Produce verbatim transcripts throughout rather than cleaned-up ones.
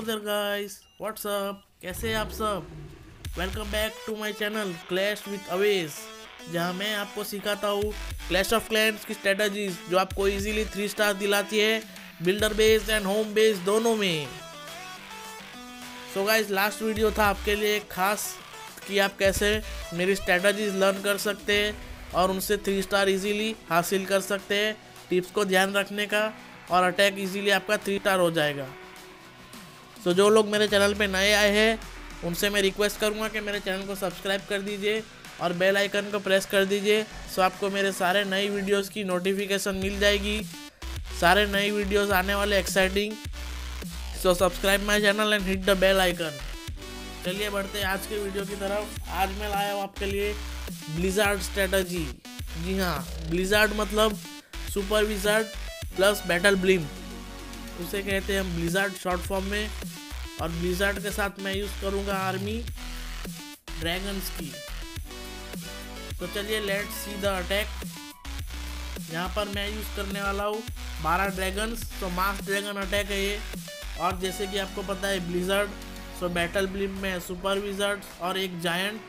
There guys, WhatsApp, कैसे हैं आप सब। Welcome back to my channel clash with Awez, जहां मैं आपको सिखाता हूँ क्लैश ऑफ क्लैंस की स्ट्रेटजीज जो आपको इजीली थ्री स्टार दिलाती है builder base and home base दोनों में। सो गाइस, लास्ट वीडियो था आपके लिए खास कि आप कैसे मेरी स्ट्रेटजीज लर्न कर सकते हैं और उनसे थ्री स्टार इजीली हासिल कर सकते हैं। टिप्स को ध्यान रखने का और अटैक इजीली आपका थ्री स्टार हो जाएगा। तो जो लोग मेरे चैनल पे नए आए हैं उनसे मैं रिक्वेस्ट करूंगा कि मेरे चैनल को सब्सक्राइब कर दीजिए और बेल आइकन को प्रेस कर दीजिए, सो आपको मेरे सारे नई वीडियोस की नोटिफिकेशन मिल जाएगी। सारे नई वीडियोस आने वाले exciting, so subscribe my channel and hit the bell icon. चलिए बढ़ते हैं आज के वीडियो की तरफ। आज मैं लाया हूँ आपके लिए ब्लिज़ार्ड स्ट्रेटजी। जी हाँ, ब्लिज़ार्ड मतलब super wizard plus battle blimp, उसे कहते हैं हम ब्लिज़ार्ड शॉर्ट फॉर्म में। और ब्लिज़ार्ड के साथ मैं यूज़ करूँगा आर्मी ड्रैगन्स की। तो चलिए लेट्स सी द अटैक। यहाँ पर मैं यूज़ करने वाला हूँ बारह ड्रैगन्स, तो मास ड्रैगन अटैक है ये। और जैसे कि आपको पता है ब्लिज़ार्ड, सो बैटल ब्लिम में सुपर विज़ार्ड और एक जायंट,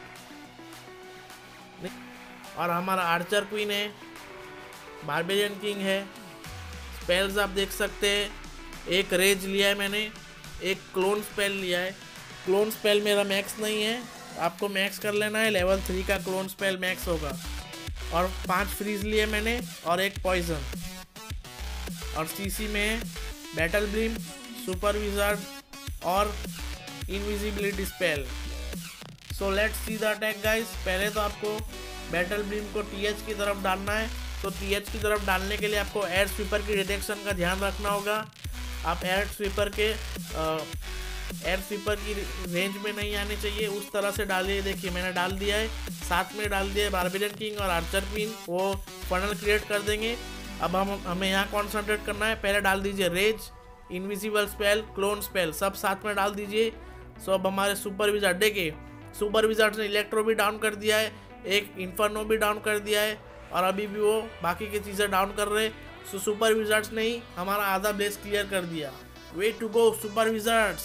और हमारा आर्चर क्वीन है, बारबेरियन किंग है। स्पेल्स आप देख सकते हैं, एक रेज लिया है मैंने, एक क्लोन स्पेल लिया है। क्लोन स्पेल मेरा मैक्स नहीं है, आपको मैक्स कर लेना है, लेवल थ्री का क्लोन स्पेल मैक्स होगा। और पांच फ्रीज लिए मैंने और एक पॉइजन। और सीसी में बैटल ब्लिम, सुपर विज़ार्ड और invisibility spell. So let's see the attack guys. पहले तो आपको बैटल ब्लिम को टीएच की तरफ डालना है, तो टीएच की तरफ डालने के लिए आपको एयर स्वीपर की डिटेक्शन का ध्यान रखना होगा। आप एयर स्वीपर के एयर स्वीपर की रेंज में नहीं आने चाहिए, उस तरह से डालिए। देखिए मैंने डाल दिया है, साथ में डाल दिया है बारबेरियन किंग और आर्चर क्वीन, वो फनल क्रिएट कर देंगे। अब हम हमें यहाँ कॉन्सेंट्रेट करना है। पहले डाल दीजिए rage, invisible spell, clone spell, सब साथ में डाल दीजिए। सो अब हमारे सुपर विज़ार्ड, देखिए सुपर विज़ार्ड ने इलेक्ट्रो भी डाउन कर दिया है, एक इन्फर्नो भी डाउन कर दिया है, और अभी भी वो बाकी की चीज़ें डाउन कर रहे। सो सुपर विज़ार्ड्स ने ही हमारा आधा बेस क्लियर कर दिया। Way to go super wizards.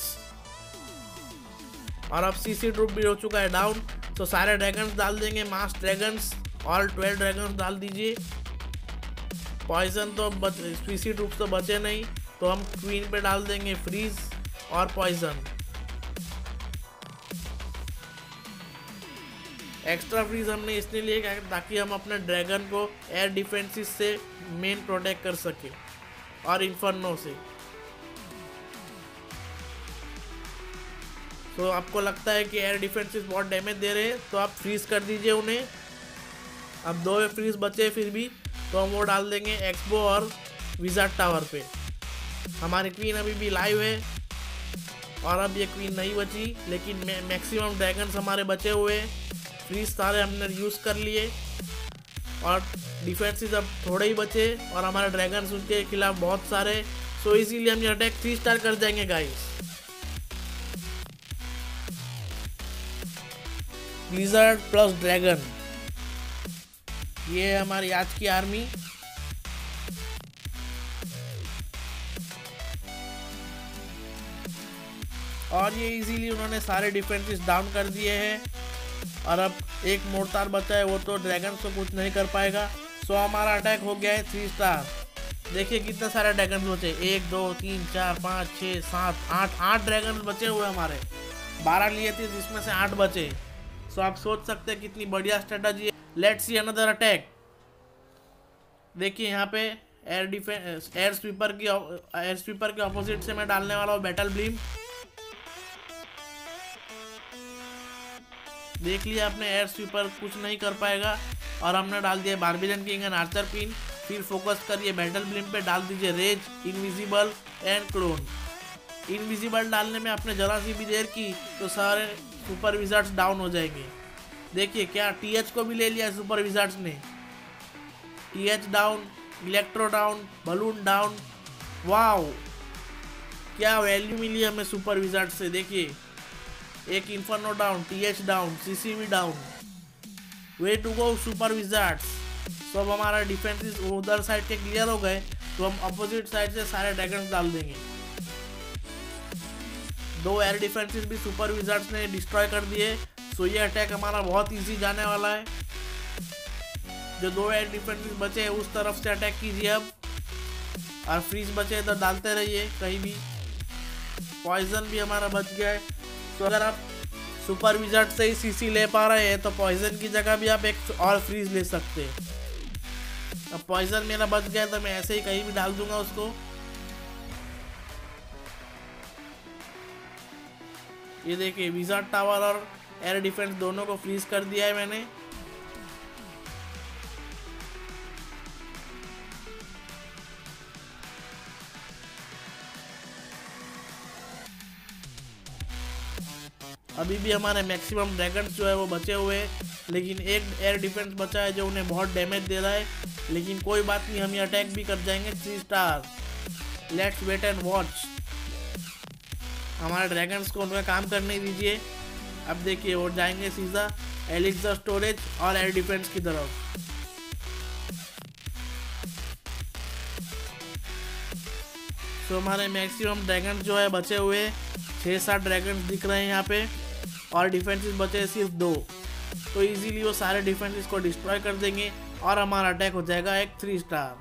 और अब सीसी ट्रूप भी हो चुका है डाउन, तो सारे ड्रैगन्स डाल देंगे, mass dragons, all twelve dragons डाल दीजिए। पॉइजन तो बच, सीसी ट्रूप तो बचे नहीं, तो हम क्वीन पे डाल देंगे फ्रीज और पॉइजन। एक्स्ट्रा फ्रीज हमने इसलिए लिए ताकि हम अपने ड्रैगन को एयर डिफेंसिस से मेन प्रोटेक्ट कर सके और इन्फर्नो से। तो आपको लगता है कि एयर डिफेंसिस बहुत डैमेज दे रहे हैं, तो आप फ्रीज कर दीजिए उन्हें। अब दो फ्रीज बचे फिर भी, तो हम वो डाल देंगे एक्सबो और विज़ार्ड टावर पे। हमारी क्वीन अभी भी लाइव है, और अब ये क्वीन नहीं बची, लेकिन मैक्सिमम ड्रैगन्स हमारे बचे हुए हैं। फ्रीज सारे हमने यूज़ कर लिए, और डिफेंसेस अब थोड़े ही बचे, और हमारे ड्रैगन्स उनके खिलाफ बहुत सारे। सो इजीली हम ये अटैक थ्री स्टार कर जाएंगे गाइस। ब्लिज़ार्ड प्लस ड्रैगन, ये है हमारी आज की आर्मी। और ये इजीली उन्होंने सारे डिफेंसेस डाउन कर दिए हैं, और अब एक मोर्टार बचा है, वो तो ड्रैगन को कुछ नहीं कर पाएगा। सो हमारा अटैक हो गया है थ्री स्टार। देखिए कितने सारे ड्रैगन बचे, एक दो तीन चार पाँच छः सात आठ आठ ड्रैगन बचे हुए हमारे। बारह लिए थे जिसमें से आठ बचे। सो आप सोच सकते हैं कितनी बढ़िया स्ट्रेटजी है। Let's see another attack. देखिए यहाँ पे एयर डिफेंस, एयर स्वीपर की एयर स्वीपर के ऑपोजिट से मैं डालने वाला हूँ बैटल ब्लिम। देख लिया आपने, एयर स्वीपर कुछ नहीं कर पाएगा, और हमने डाल दिया barbarian king and archer queen. फिर फोकस करिए बैटल ब्लिम पे, डाल दीजिए rage, invisible and clone. Invisible डालने में आपने जरा सी भी देर की तो सारे सुपर विज़ार्ड्स डाउन हो जाएंगे। देखिए क्या टीएच को भी ले लिया सुपर विज़ार्ड्स ने। TH down, electro down, balloon down. Wow, क्या वैल्यू मिली हमें सुपर विज़ार्ड से। देखिए एक inferno down, TH down, CC भी down. Way to go super wizards. तो अब हमारा डिफेंस उधर साइड के क्लियर हो गए, तो हम अपोजिट साइड से सारे ड्रैगन्स डाल देंगे। दो एयर डिफेंसेस भी सुपर विजार्ड्स ने डिस्ट्रॉय कर दिए। सो ये अटैक हमारा बहुत इजी जाने वाला है। जो दो एयर डिफेंसेस बचे हैं उस तरफ से अटैक कीजिए अब, और फ्रीज बचे तो डालते रहिए कहीं भी। पॉइजन भी हमारा बच गया है। तो अगर आप सुपर विजार्ड से ही सीसी ले पा रहे हैं तो पॉइजन की जगह भी आप एक और फ्रीज ले सकते हैं। अब पॉइजन मेरा बच गया तो मैं ऐसे ही कहीं भी डाल दूंगा उसको। ये देखिए विजार्ड टावर और एयर डिफेंस दोनों को फ्रीज कर दिया है मैंने। अभी भी हमारे मैक्सिमम ड्रैगन्स जो है वो बचे हुए हैं, लेकिन एक एयर डिफेंस बचा है जो उन्हें बहुत डैमेज दे रहा है। लेकिन कोई बात नहीं, हम ये अटैक भी कर जाएंगे three star. Let's wait and watch. हमारे ड्रैगन्स को उनका काम करने दीजिए। अब देखिए वो जाएंगे सीधा एलिक्सर स्टोरेज और एयर डिफेंस की तरफ। तो हमारे मैक्सिमम ड्रैगन जो है बचे हुए छः सात ड्रैगन दिख रहे हैं यहाँ पे, और डिफेंसेस बचे सिर्फ दो। तो इजीली वो सारे डिफेंसेस को डिस्ट्रॉय कर देंगे और हमारा अटैक हो जाएगा एक three star.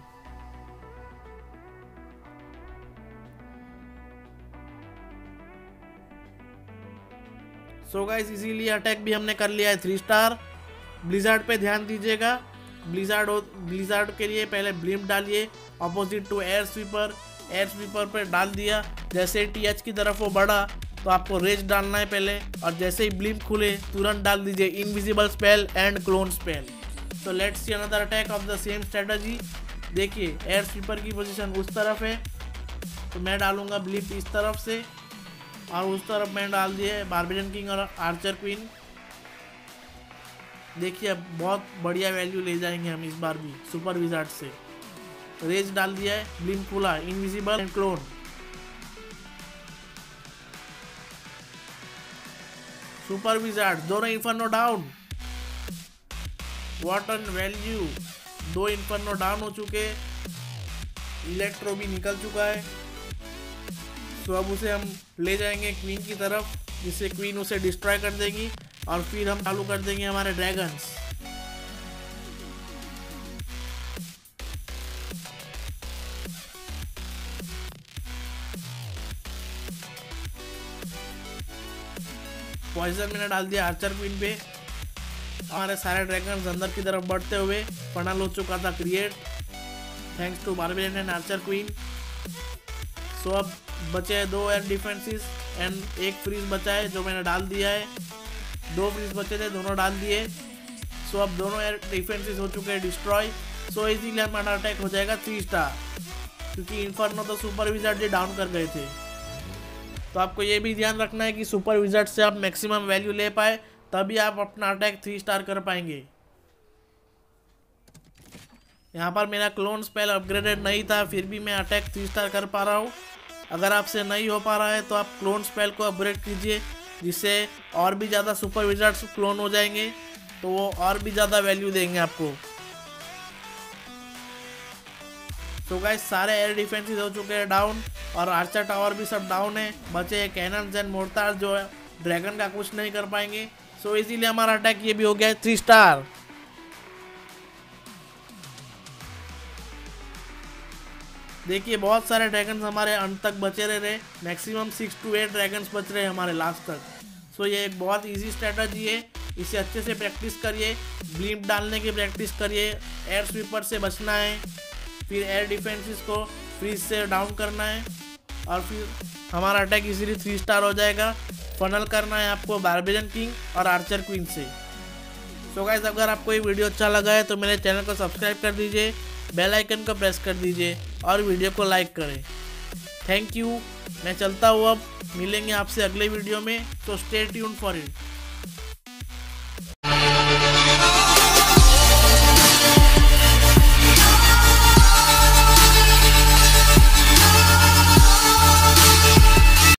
So guys easily attack भी हमने कर लिया है थ्री स्टार। ब्लिजार्ड पे ध्यान दीजिएगा। ब्लिजार्ड ब्लिजार्ड के लिए पहले ब्लिम्प डालिए opposite to air sweeper. Air sweeper पे डाल दिया, जैसे टी एच की तरफ वो बढ़ा तो आपको रेज डालना है पहले, और जैसे ही ब्लिम्प खुले तुरंत डाल दीजिए invisible spell and clone spell. तो let's see another attack of the same strategy. देखिए एयर स्वीपर की पोजीशन उस तरफ है, तो मैं डालूंगा ब्लिम्प इस तरफ से, और उस तरफ मैं डाल दिए बार्बेरियन किंग और आर्चर क्वीन। देखिए अब बहुत बढ़िया वैल्यू ले जाएंगे हम इस बार भी सुपर विजार्ड से। रेज डाल दिया है, ब्लिम्प खुला, invisible and clone. Super wizard दोनों inferno down. What an value. दो इन्फर्नो डाउन हो चुके, इलेक्ट्रो भी निकल चुका है। तो अब उसे हम ले जाएंगे क्वीन की तरफ, जिससे क्वीन उसे डिस्ट्रॉय कर देगी, और फिर हम चालू कर देंगे हमारे ड्रैगन्स। पॉइजन मैंने डाल दिया आर्चर क्वीन पे। हमारे सारे ड्रैगन्स अंदर की तरफ बढ़ते हुए फनल हो चुका था create, thanks to barbarian and archer queen. So अब बचे हैं दो एयर डिफेंसेस एंड एक फ्रीज बचा है जो मैंने डाल दिया है। दो फ्रीज बचे थे, दोनों डाल दिए। सो अब दोनों एयर डिफेंसेस हो चुके हैं डिस्ट्रॉय। सो इजीली हमारा अटैक हो जाएगा थ्री स्टार, क्योंकि इन्फर्नो तो सुपर विजार्ड जी डाउन कर गए थे। तो आपको ये भी ध्यान रखना है कि सुपर विजार्ड से आप मैक्सिमम वैल्यू ले पाए, तभी आप अपना अटैक थ्री स्टार कर पाएंगे। यहाँ पर मेरा क्लोन स्पेल अपग्रेडेड नहीं था, फिर भी मैं अटैक थ्री स्टार कर पा रहा हूँ। अगर आपसे नहीं हो पा रहा है तो आप क्लोन स्पेल को अपग्रेड कीजिए, जिससे और भी ज़्यादा सुपर विजार्ड्स क्लोन हो जाएंगे, तो वो और भी ज़्यादा वैल्यू देंगे आपको। तो गाइस सारे एयर डिफेंसेस हो चुके हैं डाउन, और आर्चर टावर भी सब डाउन है। बचे हैं कैनन्स एंड मोर्टार जो है ड्रैगन का कुछ नहीं कर पाएंगे। सो इजीली हमारा अटैक ये भी हो गया है थ्री स्टार। देखिए बहुत सारे ड्रैगन्स हमारे अंत तक बचे रह रहे, maximum six to eight dragons बच रहे हैं हमारे लास्ट तक। सो ये एक बहुत इजी स्ट्रेटजी है, इसे अच्छे से प्रैक्टिस करिए। ब्लिम्प डालने की प्रैक्टिस करिए, एयर स्वीपर से बचना है, फिर एयर डिफेंसेस को फ्रीज से डाउन करना है, और फिर हमारा अटैक इजीली थ्री स्टार हो जाएगा। फनल करना है आपको बार्बेरियन किंग और आर्चर क्वीन से। सो गाइस अगर आपको ये वीडियो अच्छा लगा है तो मेरे चैनल को सब्सक्राइब कर दीजिए, बेल आइकन को प्रेस कर दीजिए और वीडियो को लाइक करें। Thank you. मैं चलता हूँ, अब मिलेंगे आपसे अगले वीडियो में, तो स्टे ट्यून्ड फॉर इट।